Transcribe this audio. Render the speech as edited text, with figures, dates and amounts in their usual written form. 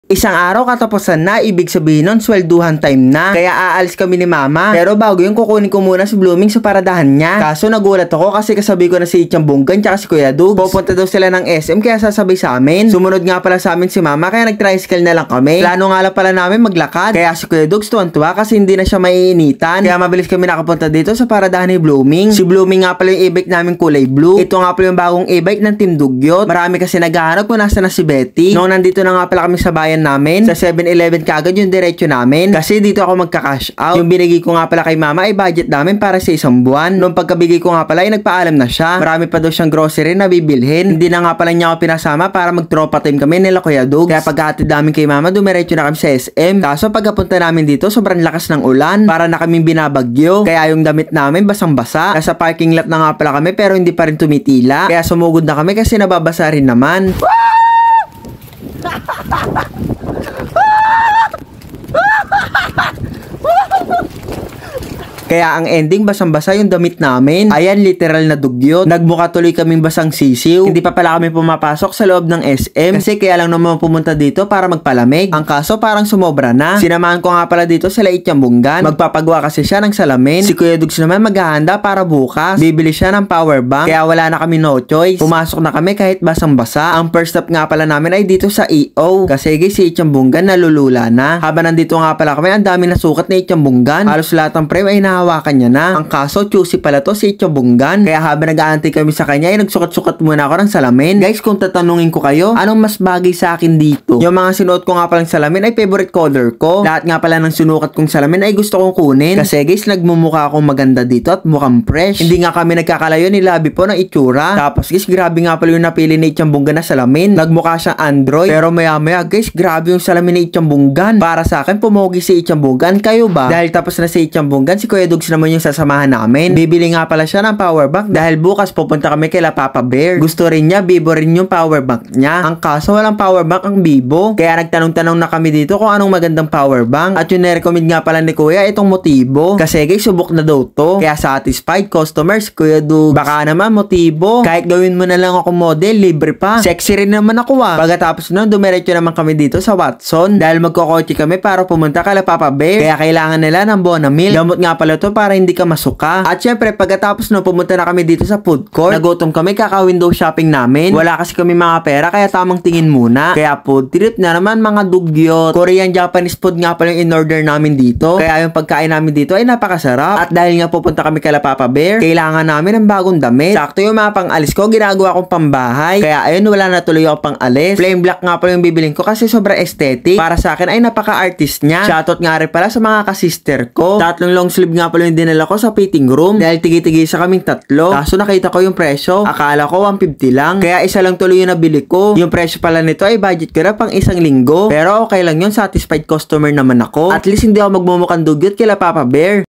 Isang araw katapusan na, ibig sabihin nun, swelduhan time na. Kaya aalis kami ni mama. Pero bago yun, kukunin ko muna si Blooming sa paradahan niya. Kaso nagulat ako kasi kasabi ko na si Ichang Bunggan tsaka si Kuya Dugs. Pupunta daw sila ng SM kaya sasabay sa amin. Sumunod nga pala sa amin si mama kaya nag-tricycle na lang kami. Plano nga lang pala namin maglakad. Kaya si Kuya Dugs tuwan-tuwa kasi hindi na siya maiinitan. Kaya mabilis kami nakapunta dito sa paradahan ni Blooming. Si Blooming nga pala yung e-bike namin kulay blue. Ito nga pala yung bagong e-bike ng Team Dugyot. Marami kasi naghahanap kung nasa na si Betty. Noong nandito na nga pala kami sa bayan namin, sa 7-Eleven kagad yung diretso namin kasi dito ako magka-cash out. Yung binigay ko nga pala kay mama ay budget namin para sa isang buwan. Noong pagkabigay ko nga pala ay nagpaalam na siya. Marami pa daw siyang grocery na bibilhin. Hindi na nga pala niya ako pinasama para mag-tropa time kami nila Kuya Dugs. Kaya pagkahatid namin kay mama, dumiretso na kami sa SM. Kaso pagkapunta namin dito, sobrang lakas ng ulan. Para na kaming binabagyo. Kaya yung damit namin basang-basa. Nasa parking lot na nga pala kami pero hindi pa rin tumitila. Kaya sumugod na kami kasi nababasa rin naman. Kaya ang ending basang-basa yung damit namin. Ayan, literal na dugyot. Nagmukha tuloy kaming basang sisiw. Hindi pa pala kami pumapasok sa loob ng SM kasi kaya lang naman pumunta dito para magpalamig. Ang kaso parang sumobra na. Sinamahan ko nga pala dito sila Ichang Bunggan. Magpapagawa kasi siya ng salamin. Si Kuya Dugs naman maghahanda para bukas. Bibili siya ng power bank. Kaya wala na kami no choice. Pumasok na kami kahit basang-basa. Ang first stop nga pala namin ay dito sa EO. Kasi si Ichang Bunggan nalulula na. Habang nandito nga pala kami, ang dami na sukat ni Ichang Bunggan. Halos lahat ng frame ay hawakan niya na. Ang kaso, choosy pala to si Ichang Bunggan. Kaya habang nag-aantay kami sa kanya, ay nagsukat-sukat muna ako ng salamin. Guys, kung tatanungin ko kayo, anong mas bagay sa akin dito? Yung mga sinuot ko nga palang salamin ay favorite color ko. Lahat nga pala ng sinukat kong salamin ay gusto kong kunin. Kasi guys, nagmumukha akong maganda dito at mukhang fresh. Hindi nga kami nagkakalayo ni Labi po ng itsura. Tapos guys, grabe nga pala yung napili ni Ichang Bunggan na salamin. Nagmukha siyang Android. Pero maya-maya guys, grabe yung salamin ni Ichang Bunggan. Para sa akin, pumogi si Ichang Bunggan. Kayo ba? Dahil tapos na si Ichang Bunggan, si Kuya Dugs naman yung sasamahan namin. Bibili nga pala siya ng power bank dahil bukas pupunta kami kay Papa Bear. Gusto rin niya, Bibo rin yung power bank niya. Ang kaso walang power bank ang Bibo. Kaya nagtanong-tanong na kami dito kung anong magandang power bank. At yung nirecommend nga pala ni Kuya itong Motibo. Kasi guys, subok na daw to. Kaya satisfied customers, Kuya Dugs. Baka naman Motibo. Kahit gawin mo na lang ako model, libre pa. Sexy rin naman ako Pagkatapos nun, dumiretso naman kami dito sa Watson. Dahil magkokotse kami para pumunta kay Papa Bear. Kaya kailangan nila ng Bonamil. Gamot nga pala to para hindi ka masuka. At syempre, pagkatapos no, pumunta na kami dito sa food court. Nagutom kami, kaka-window shopping namin. Wala kasi kami mga pera, kaya tamang tingin muna. Kaya food trip na naman mga dugyot. Korean Japanese food nga pala yung in-order namin dito. Kaya yung pagkain namin dito ay napakasarap. At dahil nga pupunta kami kay Papa Bear, kailangan namin ng bagong damit. Sakto yung mga pang-alis ko, ginagawa kong pambahay. Kaya ayun, wala na tuloy ako pang-alis. Plain black nga pala yung bibiling ko kasi sobra aesthetic. Para sa akin ay napaka-artist niya. Shoutout nga rin pala sa mga kasister ko. 3 long sleeve nga pala yung dinala ko sa fitting room dahil tigi-tigi sa kaming 3. Kaso nakita ko yung presyo, akala ko 150 lang. Kaya isa lang tuloy yung nabili ko. Yung presyo pala nito ay budget ko na pang isang linggo. Pero okay lang yun, satisfied customer naman ako. At least hindi ako magmumukhang dugyot kila Papa Bear.